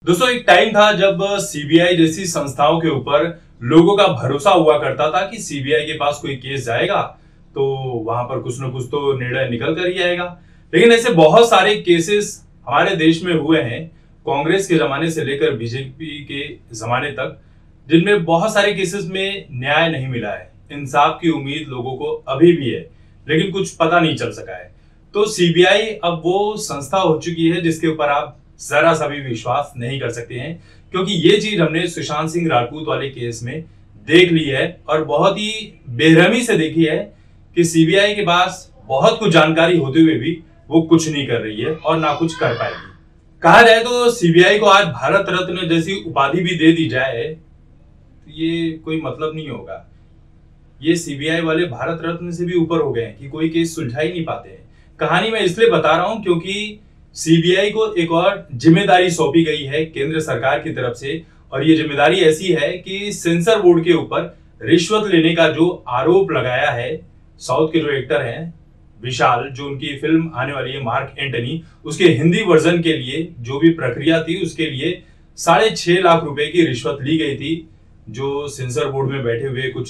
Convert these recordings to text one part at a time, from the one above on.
दोस्तों, एक टाइम था जब सीबीआई जैसी संस्थाओं के ऊपर लोगों का भरोसा हुआ करता था कि सीबीआई के पास कोई केस जाएगा तो वहां पर कुछ न कुछ तो निर्णय निकल कर ही आएगा। लेकिन ऐसे बहुत सारे केसेस हमारे देश में हुए हैं, कांग्रेस के जमाने से लेकर बीजेपी के जमाने तक, जिनमें बहुत सारे केसेस में न्याय नहीं मिला है। इंसाफ की उम्मीद लोगों को अभी भी है, लेकिन कुछ पता नहीं चल सका है। तो सीबीआई अब वो संस्था हो चुकी है जिसके ऊपर आप जरा सा भी विश्वास नहीं कर सकते हैं, क्योंकि ये चीज हमने सुशांत सिंह राजपूत वाले केस में देख ली है और बहुत ही बेरहमी से देखी है कि सीबीआई के पास बहुत कुछ जानकारी होते हुए भी वो कुछ नहीं कर रही है और ना कुछ कर पाएगी। कहा जाए तो सीबीआई को आज भारत रत्न जैसी उपाधि भी दे दी जाए तो ये कोई मतलब नहीं होगा। ये सीबीआई वाले भारत रत्न से भी ऊपर हो गए हैं कि कोई केस सुलझा ही नहीं पाते हैं। कहानी मैं इसलिए बता रहा हूं क्योंकि सीबीआई को एक और जिम्मेदारी सौंपी गई है केंद्र सरकार की तरफ से, और ये जिम्मेदारी ऐसी है कि सेंसर बोर्ड के ऊपर रिश्वत लेने का जो आरोप लगाया है, साउथ के जो एक्टर हैं विशाल, जो उनकी फिल्म आने वाली है मार्क एंटनी, उसके हिंदी वर्जन के लिए जो भी प्रक्रिया थी उसके लिए 6.5 लाख रुपए की रिश्वत ली गई थी। जो सेंसर बोर्ड में बैठे हुए कुछ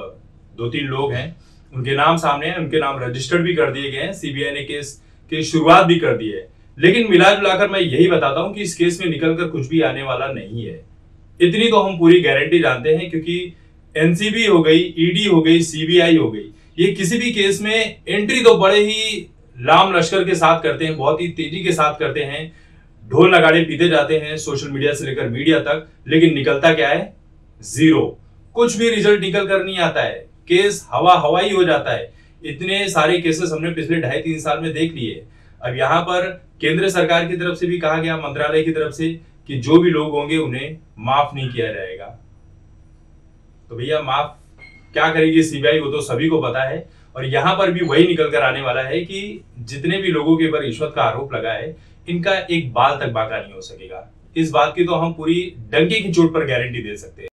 2-3 लोग हैं, उनके नाम सामने हैं, उनके नाम रजिस्टर्ड भी कर दिए गए हैं। सीबीआई ने केस की शुरुआत भी कर दी है। लेकिन मिला जुलाकर मैं यही बताता हूं कि इस केस में निकलकर कुछ भी आने वाला नहीं है। इतनी तो हम पूरी गारंटी जानते हैं, क्योंकि एनसीबी हो गई, ईडी हो गई, सीबीआई हो गई, ये किसी भी केस में एंट्री तो बड़े ही लाम लश्कर के साथ करते हैं, बहुत ही तेजी के साथ करते हैं, ढोल नगाड़े पीते जाते हैं सोशल मीडिया से लेकर मीडिया तक। लेकिन निकलता क्या है? जीरो। कुछ भी रिजल्ट निकल कर नहीं आता है। केस हवाई हो जाता है। इतने सारे केसेस हमने पिछले 2.5-3 साल में देख लिए। अब यहाँ पर केंद्र सरकार की तरफ से भी कहा गया, मंत्रालय की तरफ से, कि जो भी लोग होंगे उन्हें माफ नहीं किया जाएगा। तो भैया माफ क्या करेगी सीबीआई, वो तो सभी को पता है। और यहां पर भी वही निकल कर आने वाला है कि जितने भी लोगों के ऊपर रिश्वत का आरोप लगा है, इनका एक बाल तक बाका नहीं हो सकेगा। इस बात की तो हम पूरी डंके की चोट पर गारंटी दे सकते हैं।